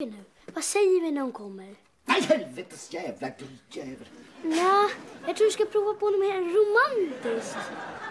Nu. Vad säger vi när hon kommer? Nej, helvetes jävla gudjävel. Ja, jag tror du ska prova på något mer romantiskt.